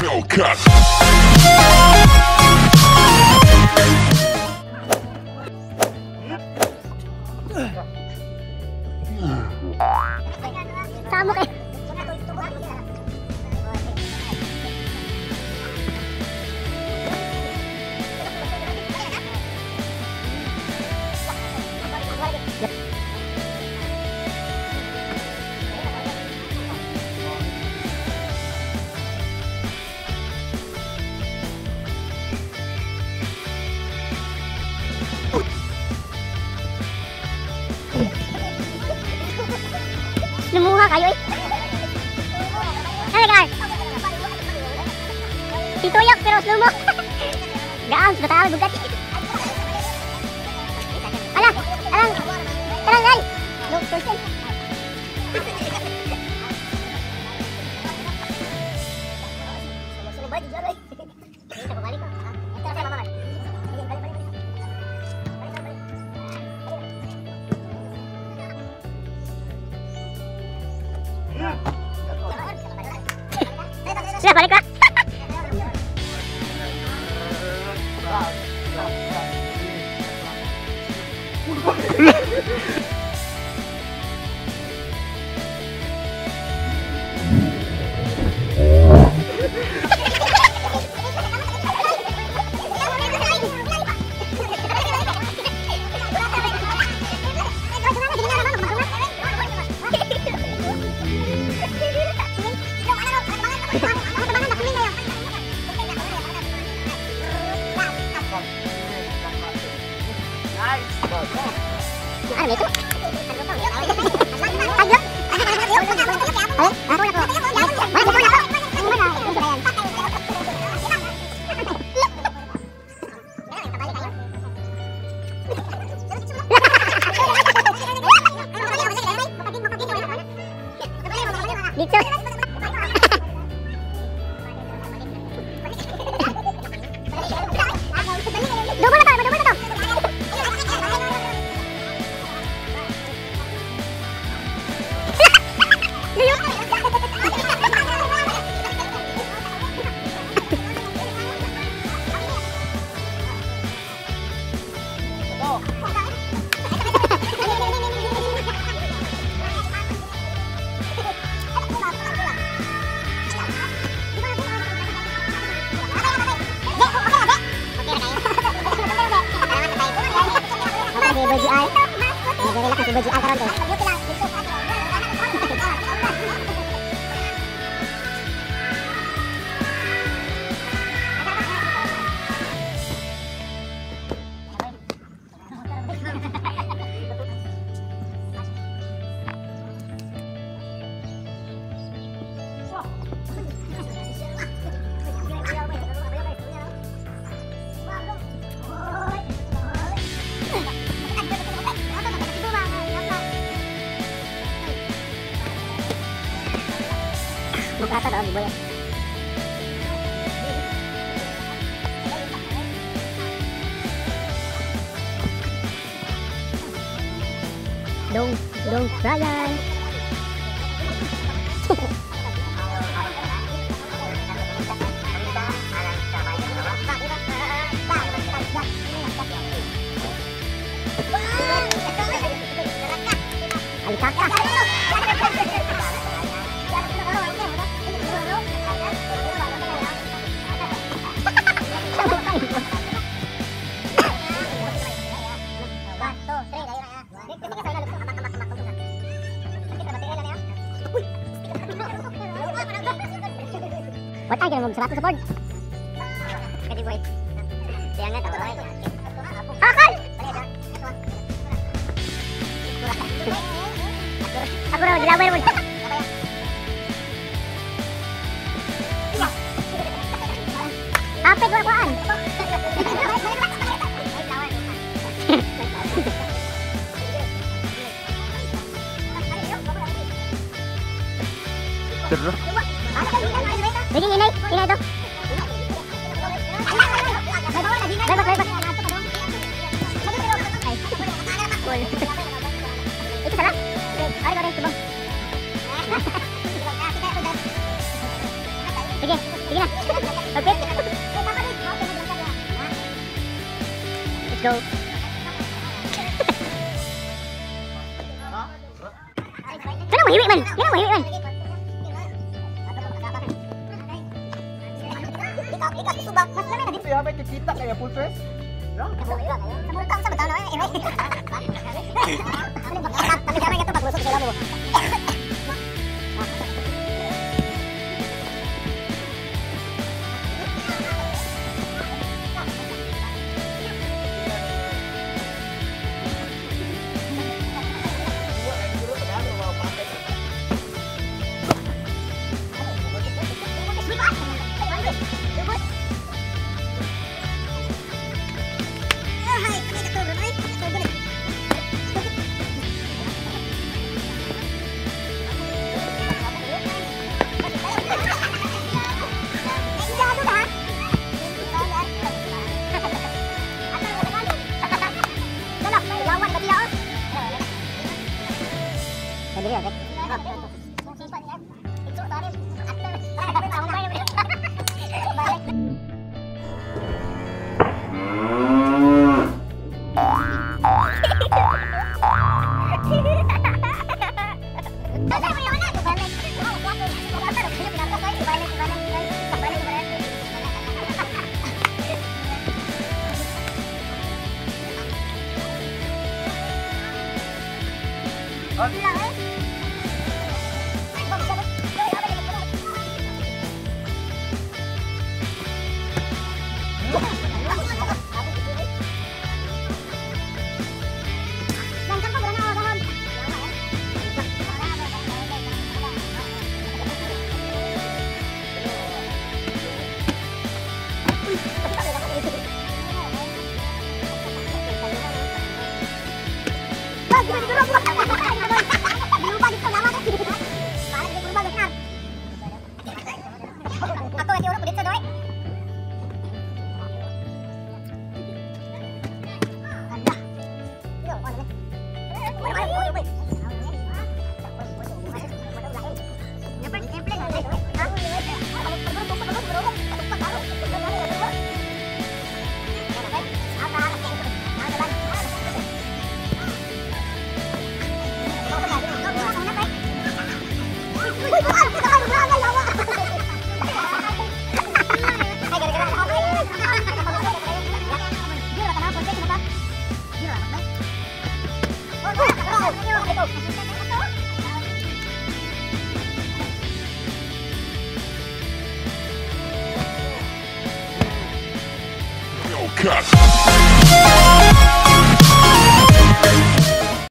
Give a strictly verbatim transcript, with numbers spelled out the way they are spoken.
Hellcat. Sama kayak lumuha kayo eh. Ano guys? Tituyok pero slumo. Gaang sudah tahu gugat. Alah, alang, alang guys. Look, person. Sudah balik lah. Ano ito? Agak. Dito. Double na to, double na to. Baju ay, nagre-relax si baju ay karon guys. Bukrata daw giboy. Dong, dong, Ryan. Alikaka. What ay, mo seratus support. Kasi boy. Diyan na tawo. Akal. Aku raw dilaway mo. Apit ko kuan. Terus. Ini ini ini itu. Lepas lepas. Itu salah. Mari, mari, coba. Oke. Sige na. Okay. Let's go. Sana mahiwi man. Yan mahiwi man. Ya, may kikita kaya full press. Sa multa sa bataw na eh. Tapi gamay ka to pag lusog sila mo. Cut.